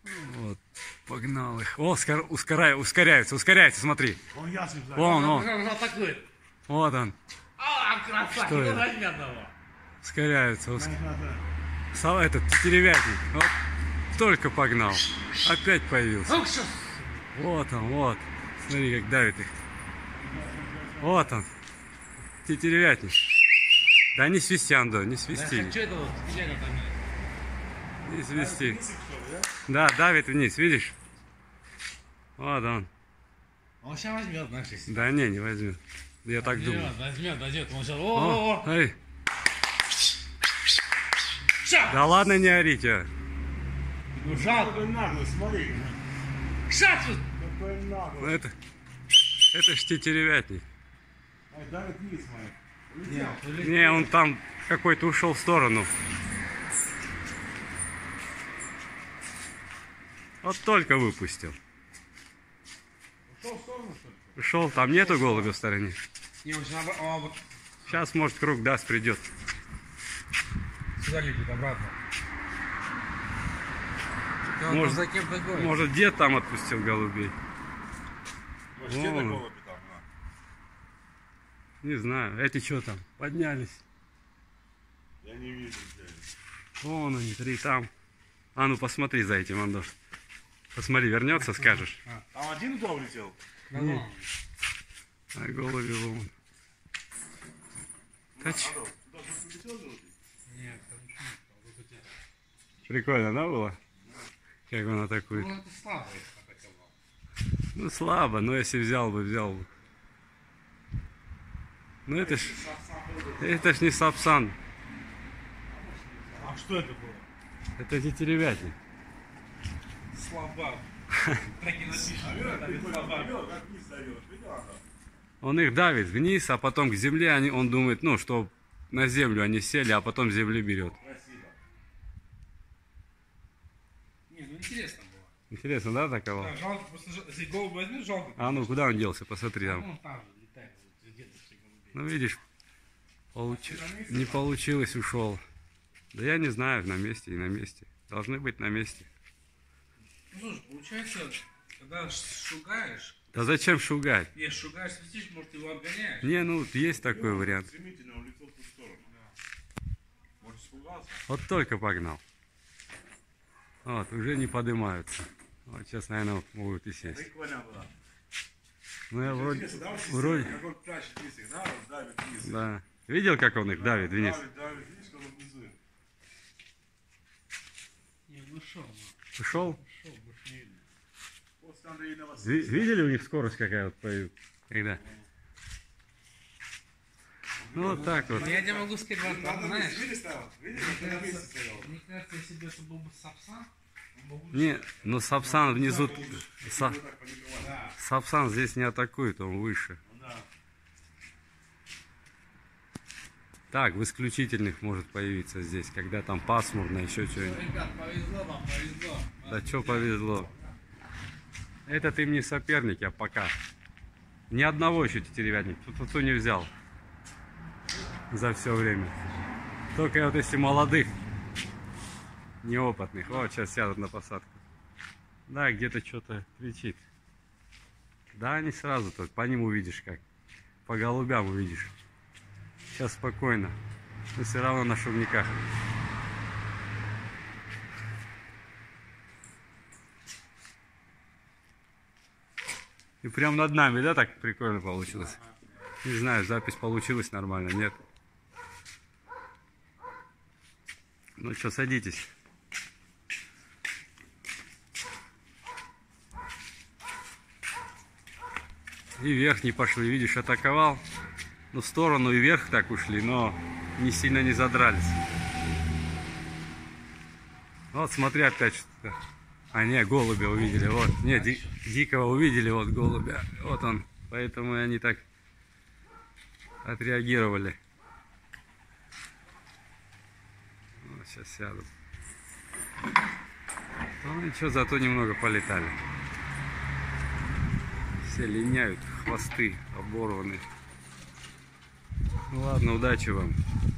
Вот, погнал их. О, ускоряется, смотри. Он ясный, да. Вон, Он атакует. вот он. Красавчик, Что это? возьми одного. Ускоряется. Этот тетеревятник. Вот, только погнал. Опять появился. Ну, что? Вот он, вот. Смотри, как давит их. Вот он. Тетеревятник. Да не свисти, Андо, не свисти. Что это вот? Где это там? Не свисти. Да, давит вниз, видишь? Вот он. Он сейчас возьмет, знаешь. Да не возьмет. Я так думаю. Возьмет. Он сейчас... О, О-о-о! эй. Ша! Да ладно, не орите. Ну, жалко. Какой наглый, смотри. Ша! тут! Какой Ну, наглый. это ж тетеревятник. Ай, давит вниз, смотри. Улетел. Не, он там какой-то ушел в сторону. Вот только выпустил. Ушел в сторону, что ли? Ушел, там нету голубя в стороне. Не, он сейчас Сейчас, может, круг даст, придет. сюда летит обратно. Может, за кем-то гонит. Может, дед там отпустил голубей. Может, Вон. где-то голуби там, Не знаю. Эти что там? Поднялись. Я не вижу, блядь. Вон они, 3 там. А ну посмотри за этим, Андош. Посмотри, вернется, скажешь. Там один туда улетел? Нет. А голуби вон. Тач. Туда что-то улетел голубь? Нет, там ничего нет. Прикольно, да, было? Как он атакует. Ну, это слабо, если атаковал. Ну, слабо, но если взял бы. Ну, это ж не сапсан. А что это было? Это тетеревятник. Слаба. Так и напишешь. Как вниз даешь, видел она? Он их давит вниз, а потом к земле он думает, ну, что на землю они сели, а потом земли берет. Красиво. Не, ну интересно было. Интересно, да, такого? Да, жалко, просто если голубь возьмешь, жалко. А ну, куда он делся? Посмотри там. Он там же летает, где-то все голубей. Ну, видишь, не получилось, ушел. Да я не знаю, на месте и на месте. Должны быть на месте. Ну, слушай, получается, когда шугаешь, Да зачем шугать? если шугаешь, свистишь, может, его отгоняешь. Не, ну, есть такой вариант. Стремительно улетел в ту сторону. Может, испугался? Вот только погнал. Вот, уже не поднимаются. Вот сейчас, наверное, могут и сесть. Прикольно было. Ну, я вроде... Интересно, да, вот Вроде... как он прячет вниз их, да, вот давит вниз. Да. Видел, как он их давит вниз? Давит, видишь, как он внизу. Не, ну шел, Ушел? больше не видно. После Андрея вас. Видели у них скорость какая вот появилась? Когда? Ну вот так вот. Но я тебе могу сказать, вот, Надо знаешь, видели стоял? Видели, как на месте стоял? мне кажется, если бы это был бы сапсан, он бы лучше. Не, но сапсан внизу... Вот так поликовали. Да. Сапсан здесь не атакует, он выше. Ну да. Так, в исключительных может появиться здесь, когда там пасмурно, еще что-нибудь. Ребят, повезло вам, повезло. Да что повезло. Этот им не соперник, а пока. Ни одного еще тетеревятник тут не взял. За все время. Только вот если молодых, неопытных. Вот сейчас сядут на посадку. Да, где-то что-то кричит. Да, не сразу тут. По ним увидишь как. По голубям увидишь. Сейчас спокойно. Но все равно на шумниках. И прям над нами, да, так прикольно получилось? Не знаю, запись получилась нормально, нет? Ну что, садитесь. И вверх не пошли, видишь, атаковал. Ну, в сторону и вверх так ушли, но не сильно не задрались. Вот, смотри, опять что-то. А, не, голубя увидели, вот. Не, дикого увидели, вот голубя. Вот он. Поэтому и они так отреагировали. Вот, сейчас сядут. Ну, ничего, зато немного полетали. Все линяют, хвосты оборваны. Ну ладно, удачи вам.